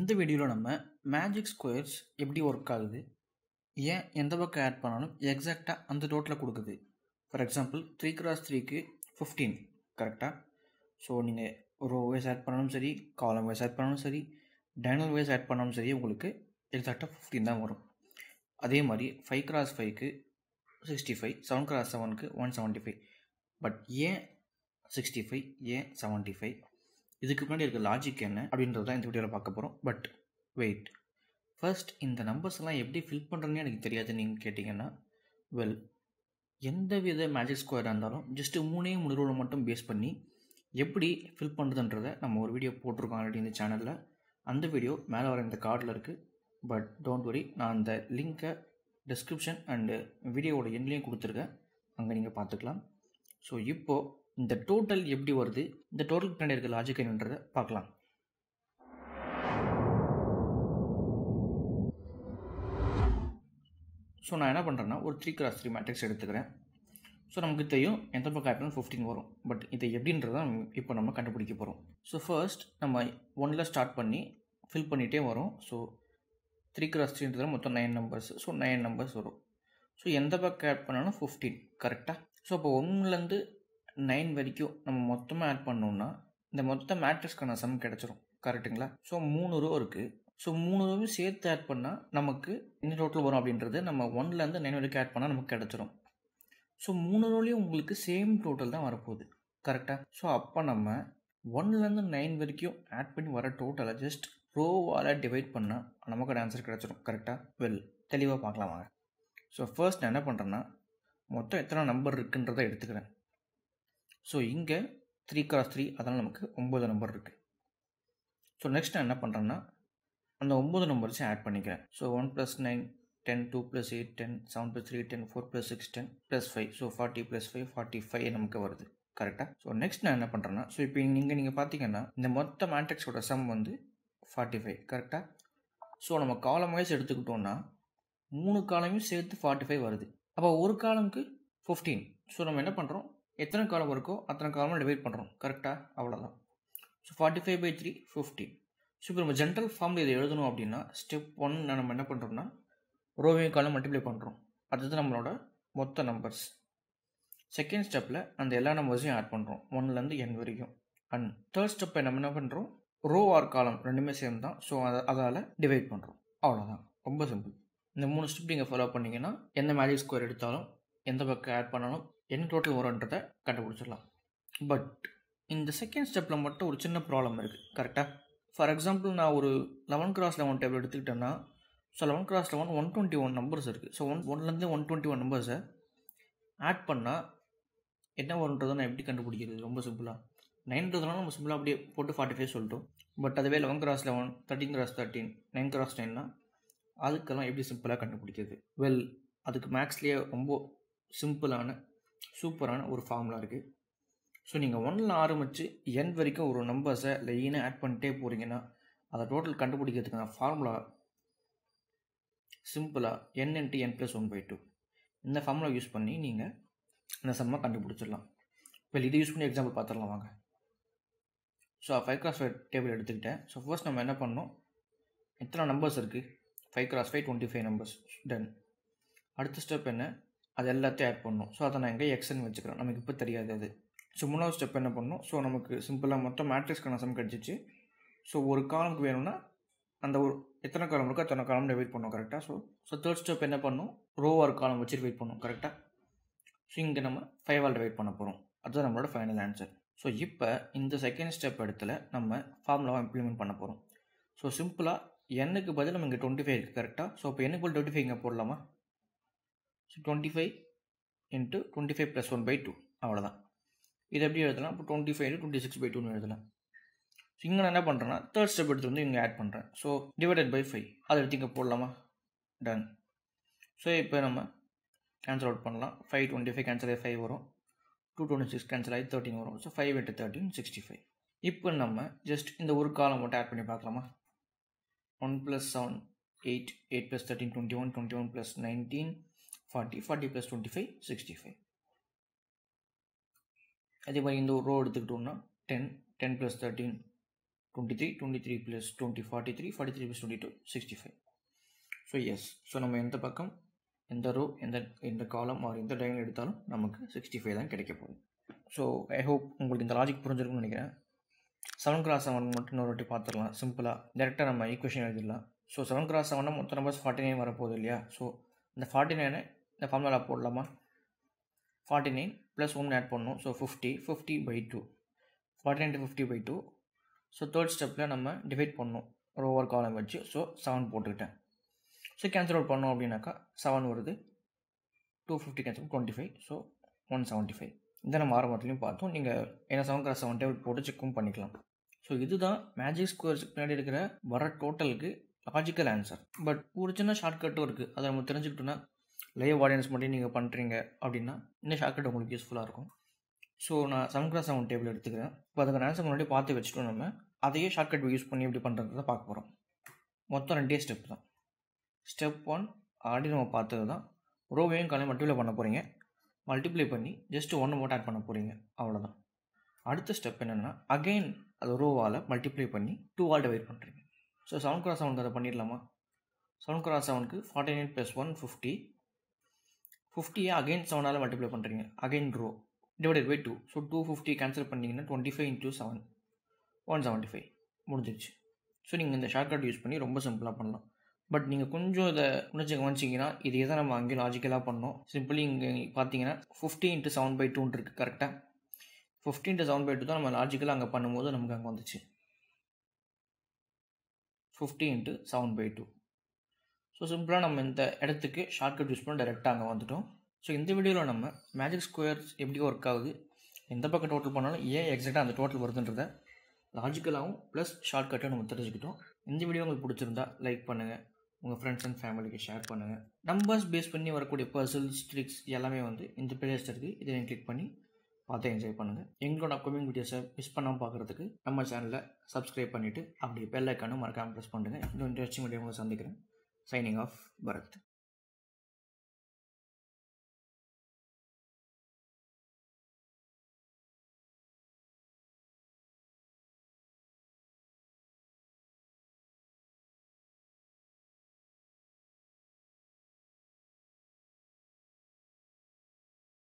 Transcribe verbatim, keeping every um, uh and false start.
இந்த வீடியோவில் நம்ம மேஜிக் ஸ்கொயர்ஸ் எப்படி ஒர்க் ஆகுது, ஏன் எந்த பக்கம் ஆட் பண்ணாலும் எக்ஸாக்டாக அந்த டோட்டலில் கொடுக்குது. ஃபார் எக்ஸாம்பிள் த்ரீ கிராஸ் த்ரீக்கு ஃபிஃப்டீன் கரெக்டாக. ஸோ நீங்கள் ரோ வைஸ் ஆட் பண்ணாலும் சரி, காலம் வைஸ் ஆட் பண்ணாலும் சரி, டைனல் வைஸ் ஆட் பண்ணாலும் சரி, உங்களுக்கு எக்ஸாக்டாக ஃபிஃப்டீன் தான் வரும். அதே மாதிரி ஃபைவ் கிராஸ் ஃபைவ்க்கு சிக்ஸ்டி ஃபைவ், செவன் கிராஸ் செவனுக்கு ஒன் செவன்ட்டி ஃபைவ். பட் ஏன் சிக்ஸ்டி ஃபைவ், ஏன் செவன்ட்டி ஃபைவ், இதுக்கு முன்னாடி இருக்க லாஜிக் என்ன அப்படின்றது தான் இந்த வீடியோவில் பார்க்க போகிறோம். பட் வெயிட், ஃபர்ஸ்ட் இந்த நம்பர்ஸ் எல்லாம் எப்படி ஃபில் பண்ணுறதுன்னு எனக்கு தெரியாது நீங்கள் கேட்டிங்கன்னா, வெல் எந்த வித மேஜிக் ஸ்கொயராக இருந்தாலும் ஜஸ்ட்டு மூணே மூணு ரூலை மட்டும் பேஸ் பண்ணி எப்படி ஃபில் பண்ணுறதுன்றதை நம்ம ஒரு வீடியோ போட்டிருக்கோம் ஆல்ரெடி இந்த சேனலில். அந்த வீடியோ மேலே வர இந்த கார்டில் இருக்குது. பட் டோன்ட் வரி, நான் அந்த லிங்க்கை டிஸ்கிரிப்ஷன் அண்டு வீடியோவோட எண்ட்லேயும் கொடுத்துருக்கேன், அங்கே நீங்கள் பார்த்துக்கலாம். ஸோ இப்போது இந்த டோட்டல் எப்படி வருது, இந்த டோட்டல் பின்னாடி இருக்க லாஜிக் என்னன்றதை பார்க்கலாம். ஸோ நான் என்ன பண்ணுறேன்னா ஒரு த்ரீ கிராஸ் த்ரீ மேட்ரிக்ஸ் எடுத்துக்கிறேன். ஸோ நமக்கு தெரியும் எந்த பக்கம் ஆட் ஃபிஃப்டீன் வரும். பட் இதை எப்படின்றதான் இப்போ நம்ம கண்டுபிடிக்க போகிறோம். ஸோ ஃபர்ஸ்ட் நம்ம ஒன்னில் ஸ்டார்ட் பண்ணி ஃபில் பண்ணிகிட்டே வரும். ஸோ த்ரீ கிராஸ் த்ரீன்றதுல மொத்தம் nine numbers. So nine numbers வரும். ஸோ எந்த பக்கம் ஆட் பண்ணாலும் ஃபிஃப்டீன் கரெக்டாக. ஸோ அப்போ ஒன்றுலேருந்து நைன் வரைக்கும் நம்ம மொத்தமாக ஆட் பண்ணோம்னா இந்த மொத்த மேட்ரிக்ஸ்க்கான சம் கிடச்சிரும் கரெக்டுங்களா. ஸோ மூணு ரோ இருக்குது. ஸோ மூணு ரோவும் சேர்த்து ஆட் பண்ணால் நமக்கு என்ன டோட்டல் வரும் அப்படின்றது நம்ம ஒன்லேருந்து நைன் வரைக்கும் ஆட் பண்ணால் நமக்கு கிடச்சிரும். ஸோ மூணு ரோலையும் உங்களுக்கு சேம் டோட்டல் தான் வரப்போகுது கரெக்டாக. ஸோ அப்போ நம்ம ஒன்லேருந்து நைன் வரைக்கும் ஆட் பண்ணி வர டோட்டலை ஜஸ்ட் ரோவால் டிவைட் பண்ணால் நமக்கு ஆன்சர் கிடச்சிரும் கரெக்டாக. வெல் தெளிவாக பார்க்கலாம் வாங்க. ஸோ ஃபர்ஸ்ட் நான் என்ன பண்ணுறேன்னா மொத்தம் எத்தனை நம்பர் இருக்குன்றதை எடுத்துக்கிறேன். ஸோ இங்கே த்ரீ கிராஸ் த்ரீ, அதனால் நமக்கு ஒம்பது நம்பர் இருக்குது. ஸோ நெக்ஸ்ட் நான் என்ன பண்ணுறேன்னா அந்த ஒம்பது நம்பர்ஸையும் ஆட் பண்ணிக்கிறேன். So one plus nine ten, two plus eight ten, seven plus three ten, four plus six ten, plus five. So forty plus five forty five நமக்கு வருது கரெக்டாக. ஸோ நெக்ஸ்ட் நான் என்ன பண்ணுறேன்னா, ஸோ இப்போ நீங்கள் நீங்கள் பார்த்தீங்கன்னா இந்த மொத்த மேட்ரிக்ஸோட சம் வந்து ஃபார்ட்டி ஃபைவ் கரெக்டாக. ஸோ நம்ம காலம் வைஸ் எடுத்துக்கிட்டோம்னா மூணு காலமும் சேர்த்து ஃபார்ட்டி ஃபைவ் வருது. அப்போ ஒரு காலமுக்கு ஃபிஃப்டீன். ஸோ நம்ம என்ன பண்ணுறோம், எத்தனை காலம் இருக்கோ அத்தனை காலமாக டிவைட் பண்ணுறோம் கரெக்டாக, அவ்வளோதான். So forty five by three fifteen. So இப்போ நம்ம ஜென்ரல் ஃபார்மில் இதை எழுதணும் அப்படின்னா ஸ்டெப் ஒன் நம்ம என்ன பண்ணுறோம்னா ரோவையும் காலம் மல்டிப்ளை பண்ணுறோம். அதுதான் நம்மளோட மொத்த நம்பர்ஸ். செகண்ட் ஸ்டெப்பில் அந்த எல்லா நம்பர்ஸையும் ஆட் பண்ணுறோம் ஒன்லேருந்து என் வரைக்கும். அண்ட் தேர்ட் ஸ்டெப்பை நம்ம என்ன பண்ணுறோம், ரோ ஆர் காலம் ரெண்டுமே சேம் தான். ஸோ அதை அதால் டிவைட் பண்ணுறோம், அவ்வளோதான். ரொம்ப சிம்பிள். இந்த மூணு ஸ்டெப் நீங்கள் ஃபாலோ பண்ணிங்கன்னா எந்த மேஜிக் ஸ்கொயர் எடுத்தாலும் எந்த பக்கம் ஆட் பண்ணாலும் என்ன டோட்டல் வரும்ன்றதை கண்டுபிடிச்சிடலாம். பட் இந்த செகண்ட் ஸ்டெப்பில் மட்டும் ஒரு சின்ன ப்ராப்ளம் இருக்குது கரெக்டாக. ஃபார் எக்ஸாம்பிள் நான் ஒரு லெவன் கிராஸ் லெவன் டேபிள் எடுத்துக்கிட்டேன்னா, so eleven cross eleven one twenty one numbers இருக்குது. ஸோ ஒன் ஒன்லேருந்து ஒன் டுவெண்ட்டி ஒன் நம்பர்ஸை ஆட் பண்ணால் என்ன வரும்ன்றதை நான் எப்படி கண்டுபிடிக்கிறது, ரொம்ப சிம்பிளாக. நைன்றதுனால நம்ம சிம்பிளாக அப்படியே போட்டு ஃபார்ட்டி ஃபைவ் சொல்லிட்டோம். பட் அதுவே eleven cross eleven, thirteen cross thirteen, nine cross நைன்னா அதுக்கெல்லாம் எப்படி சிம்பிளாக கண்டுபிடிக்கிறது. வெல் அதுக்கு மேக்ஸ்லேயே ரொம்ப சிம்பிளான சூப்பரான ஒரு ஃபார்முலா இருக்குது. ஸோ நீங்கள் ஒன்னில் ஆரம்பித்து என் வரைக்கும் ஒரு நம்பர்ஸை லைனாக ஆட் பண்ணிட்டே போகிறீங்கன்னா அதை டோட்டல் கண்டுபிடிக்கிறதுக்கான ஃபார்முலா சிம்பிளாக n into n plus one by two. இந்த ஃபார்முலா யூஸ் பண்ணி நீங்கள் இந்த சம்மாக கண்டுபிடிச்சிடலாம். வெல் இதை யூஸ் பண்ணி எக்ஸாம்பிள் பார்த்துடலாம் வாங்க. So five cross five table எடுத்துக்கிட்டேன். ஸோ ஃபர்ஸ்ட் நம்ம என்ன பண்ணோம், எத்தனை நம்பர்ஸ் இருக்குது, five cross five twenty five numbers done. அடுத்த ஸ்டெப் என்ன, அது எல்லாத்தையும் ஆட் பண்ணணும். ஸோ அதை நான் எங்கே எக்ஸ்ன்னு வச்சுக்கிறேன், நமக்கு இப்போ தெரியாது அது. ஸோ மூணாவது ஸ்டெப் என்ன பண்ணணும், ஸோ நமக்கு சிம்பிளாக மொத்தம் மேட்ரிக்ஸ்க்கான சம் கிடச்சிச்சு. ஸோ ஒரு காலமுக்கு வேணும்னா அந்த ஒரு எத்தனை காலம் இருக்கோ அத்தனை காலம் டிவைட் பண்ணணும் கரெக்டாக. ஸோ ஸோ தேர்ட் ஸ்டெப் என்ன பண்ணணும், ரோ ஆர் காலம் வச்சு டிவைட் பண்ணணும் கரெக்டாக. ஸோ இங்கே நம்ம ஃபைவ் ஆல் டிவைட் பண்ண போகிறோம், அதுதான் நம்மளோட ஃபைனல் ஆன்சர். ஸோ இப்போ இந்த செகண்ட் ஸ்டெப் இடத்துல நம்ம ஃபார்முலாவை இம்ப்ளிமெண்ட் பண்ண போகிறோம். ஸோ சிம்பிளாக எண்ணுக்கு பதில் நம்ம இங்கே டுவெண்ட்டி ஃபைவ் இருக்குது கரெக்டாக. ஸோ இப்போ எண்ணுக்கு பதில் டுவெண்ட்டி ஃபைவ் இங்கே போடலாமா. So twenty five into twenty five plus one by two, அவ்வளோதான். இது எப்படி எழுதலாம், இப்போ twenty five twenty six by டூன்னு எழுதலாம். ஸோ இங்கே நான் என்ன பண்ணுறேன்னா தேர்ட் ஸ்டெப் எடுத்து வந்து இங்கே ஆட் பண்ணுறேன். ஸோ டிவைடட் பை ஃபைவ், அதை எடுத்து இங்கே போடலாமா, டன். ஸோ இப்போ நம்ம கேன்சல் அவுட் பண்ணலாம். ஃபைவ் டுவெண்ட்டி ஃபைவ் கேன்சல் ஆகி ஃபைவ் வரும், டூ டுவெண்ட்டி சிக்ஸ் கேன்சல் ஆகி தேர்ட்டின் வரும். So five into thirteen sixty five. இப்போ நம்ம ஜஸ்ட் இந்த ஒரு காலம் மட்டும் ஆட் பண்ணி பார்க்கலாமா. One plus seven eight, eight plus thirteen twenty one, twenty one plus nineteen forty, forty plus twenty five sixty five. அதே மாதிரி இந்த ஒரு ரோ எடுத்துக்கிட்டோம்னா ten, ten plus thirteen twenty three twenty three plus twenty forty three forty three plus twenty two sixty five. So yes, so நம்ம எந்த பக்கம் எந்த row எந்த எந்த காலம் ஆர் எந்த டைம் எடுத்தாலும் நமக்கு சிக்ஸ்டி ஃபைவ் தான் கிடைக்க போகுது. ஸோ ஐ ஹோப் உங்களுக்கு இந்த லாஜிக் புரிஞ்சிருக்குன்னு நினைக்கிறேன். செவன் கிராஸ் செவன் மட்டும் இன்னொரு வாட்டி பார்த்துடலாம். சிம்பிளாக டேரெக்டாக நம்ம ஈக்குவேஷன் எழுதிடலாம். ஸோ செவன் கிராஸ் செவன்னா மொத்த நம்பர்ஸ் ஃபார்ட்டி நைன் வரப்போகுது இல்லையா? ஸோ இந்த ஃபார்ட்டி நைனை இந்த ஃபார்முலா போடலாமா? ஃபார்ட்டி நைன் ப்ளஸ் ஒன்று ஆட் பண்ணணும். So fifty fifty by two forty nine to fifty by two. So third ஸ்டெப்பில் நம்ம டிவைட் பண்ணணும் ஒரு ஓவர் காலம் வச்சு. ஸோ செவன் போட்டுக்கிட்டேன். ஸோ கேன்சல் அவுட் பண்ணோம் அப்படின்னாக்கா செவன் வருது, two fifty cancel twenty five. So one seventy five. இதை நம்ம ஆரம்பத்துலையும் பார்த்தோம். நீங்கள் ஏன்னா செவன் கிராஸ் செவன் டேபிள் போட்டு செக்கும் பண்ணிக்கலாம். ஸோ இதுதான் மேஜிக் ஸ்கொயர்ஸுக்கு பின்னாடி இருக்கிற வர டோட்டலுக்கு லாஜிக்கல் ஆன்சர். பட் ஒரு சின்ன ஷார்ட்கட்டும் இருக்குது. அதை நம்ம தெரிஞ்சுக்கிட்டோன்னா லைவ் ஆடியன்ஸ் மட்டும் நீங்கள் பண்ணுறீங்க அப்படின்னா இந்த ஷார்ட்கட் உங்களுக்கு யூஸ்ஃபுல்லாக இருக்கும். ஸோ நான் செவன் கிராஸ் செவன் டேபிள் எடுத்துக்கிறேன். இப்போ அதுக்கு ஆன்சர் முன்னாடி பார்த்து வச்சுட்டோம். நம்ம அதையே ஷார்ட்கட் யூஸ் பண்ணி எப்படி பண்ணுறது தான் பார்க்க போகிறோம். மொத்தம் ரெண்டே ஸ்டெப் தான். ஸ்டெப் ஒன் ஆல்ரெடி நம்ம பார்த்தது தான். ரோவையும் காலையும் மல்டிப்ளை பண்ண போகிறீங்க. மல்டிப்ளை பண்ணி ஜஸ்ட் ஒன்று மட்டும் ஆட் பண்ண போகிறீங்க, அவ்வளோதான். அடுத்த ஸ்டெப் என்னென்னா அகெயின் அது ரோவால் மல்டிப்ளை பண்ணி டூ ஆல் டிவைட் பண்ணுறீங்க. ஸோ செவன் கிராஸ் செவனுக்கு அதை பண்ணிடலாமா? செவன் கிராஸ் செவனுக்கு forty nine plus one fifty. ஃபிஃப்டியை அகெயின் செவனால் மல்டிப்ளை பண்ணுறீங்க. Again row divided by two. So two fifty cancel பண்ணிங்கன்னா twenty five into seven one seventy five முடிஞ்சிருச்சு. ஸோ நீங்கள் இந்த ஷார்ட்கட் யூஸ் பண்ணி ரொம்ப சிம்பிளாக பண்ணலாம். பட் நீங்கள் கொஞ்சம் இதை உணர்ச்சி கவனிச்சிங்கன்னா இதே தான் நம்ம அங்கேயும் லாஜிக்கலாக பண்ணோம். சிம்பிளி இங்கே பார்த்தீங்கன்னா ஃபிஃப்டி இன்ட்டு செவன் பை டூன்னு இருக்குது. கரெக்டாக fifty into seven by two தான் நம்ம லாஜிக்கலாக அங்கே பண்ணும்போது நமக்கு அங்கே வந்துச்சு fifty into seven by two. So சிம்பிளாக நம்ம இந்த இடத்துக்கு ஷார்ட்கட் யூஸ் பண்ணி டேரெக்டாக அங்கே வந்துட்டோம். ஸோ இந்த வீடியோவில் நம்ம மேஜிக் ஸ்கொயர்ஸ் எப்படி ஒர்க் ஆகுது, எந்த பக்கம் டோட்டல் பண்ணாலும் ஏன் எக்ஸாக்டாக அந்த டோட்டல் வருதுன்றதை லாஜிக்கலாகவும் ப்ளஸ் ஷார்ட்கட்டையும் நம்ம தெரிஞ்சுக்கிட்டோம். இந்த வீடியோ உங்களுக்கு பிடிச்சிருந்தா லைக் பண்ணுங்கள், உங்கள் ஃப்ரெண்ட்ஸ் அண்ட் ஃபேமிலிக்கு ஷேர் பண்ணுங்கள். நம்பர்ஸ் பேஸ் பண்ணி வரக்கூடிய பர்சல்ஸ் ட்ரிக்ஸ் எல்லாமே வந்து இந்த பிளேலிஸ்ட் இருக்குது. இதை நீங்கள் கிளிக் பண்ணி பார்த்து என்ஜாய் பண்ணுங்கள். எங்களோட அப்கமிங் வீடியோஸை மிஸ் பண்ணாமல் பார்க்குறதுக்கு நம்ம சேனலை சப்ஸ்கிரைப் பண்ணிவிட்டு அப்படி பெல் ஐக்கானும் மறக்காமல் ப்ரெஸ் பண்ணுங்கள். இன்னும் இன்ட்ரெஸ்டிங் வீடியோ உங்களை சந்திக்கிறேன். Signing off Bharat.